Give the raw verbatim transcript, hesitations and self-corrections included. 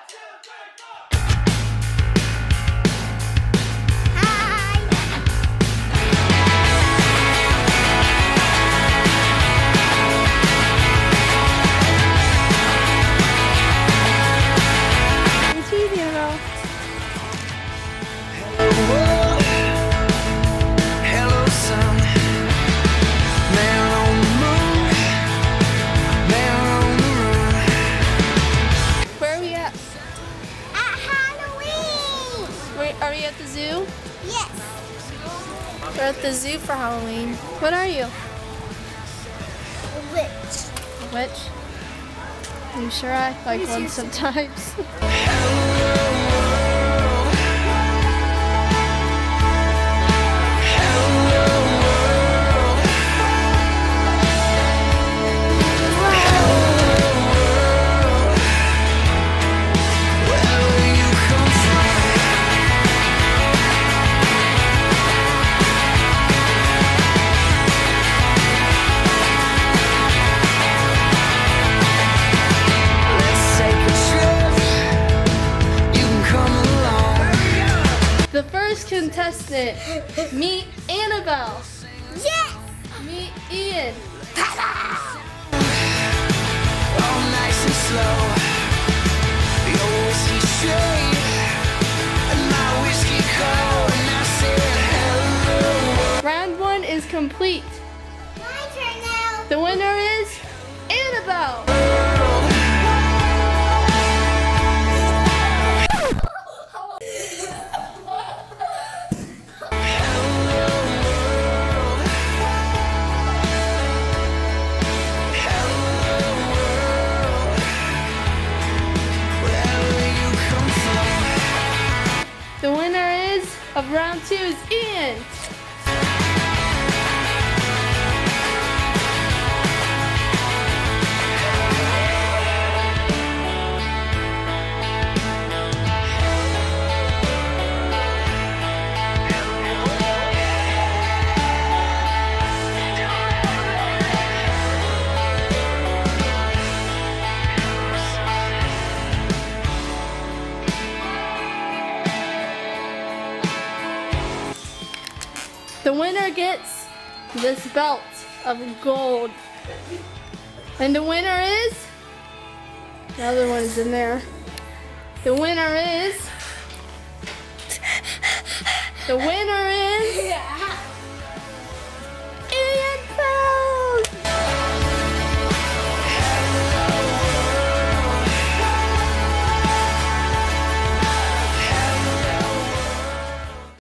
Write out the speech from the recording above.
Are we at the zoo? Yes. We're at the zoo for Halloween. What are you? A witch. A witch? I'm sure I act like one sometimes. The first contestant, meet Annabelle. Yes. Meet Ian. All nice and slow. Your whiskey straight and my whiskey cold, and I said hello. Round one is complete. My turn now. The winner is Annabelle. The winner is of round two is Ian. The winner gets this belt of gold. And the winner is, the other one is in there. The winner is, the winner is,